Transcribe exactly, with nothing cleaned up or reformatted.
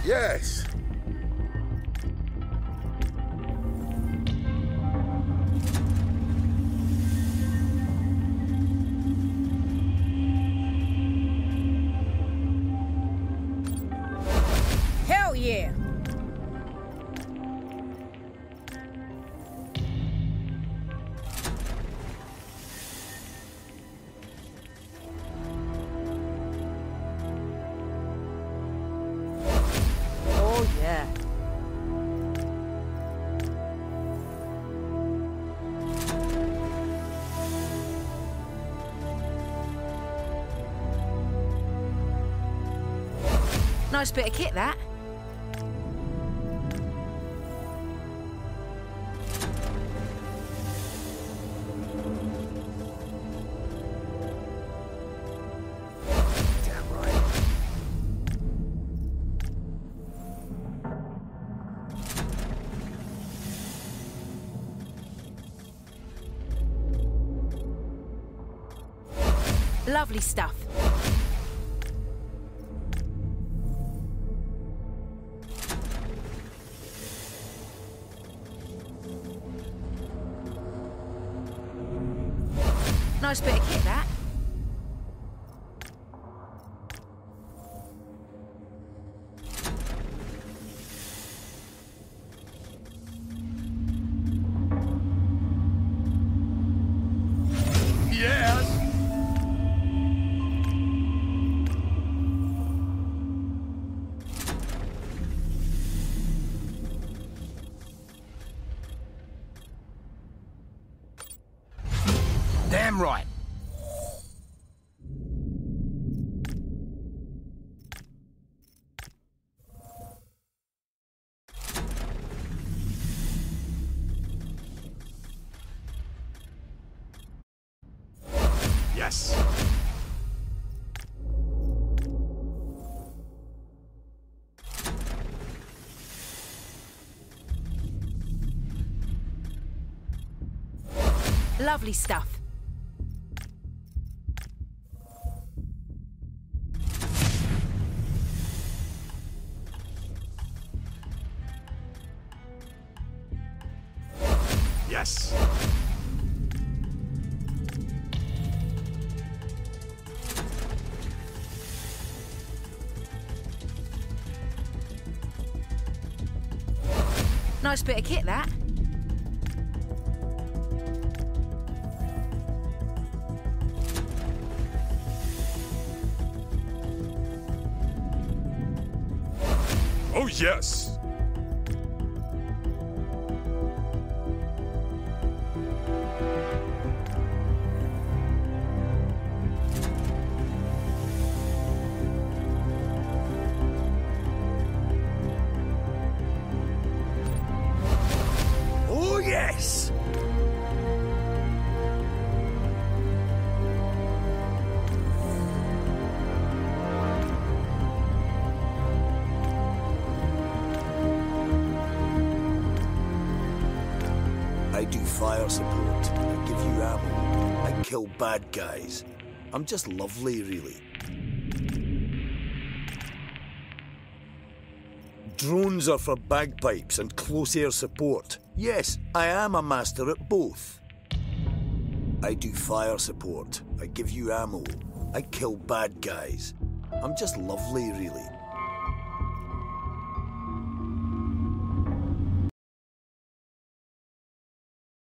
Yes. Hell yeah! Oh yeah. Nice bit of kit, that. Damn right. Lovely stuff. Nice bit of kit, that. Yes. Damn right. Yes. Lovely stuff. Yes. Nice bit of kit, that. Oh, yes. Oh, yes. I do fire support. I give you ammo. I kill bad guys. I'm just lovely, really. Drones are for bagpipes and close air support. Yes, I am a master at both. I do fire support. I give you ammo. I kill bad guys. I'm just lovely, really.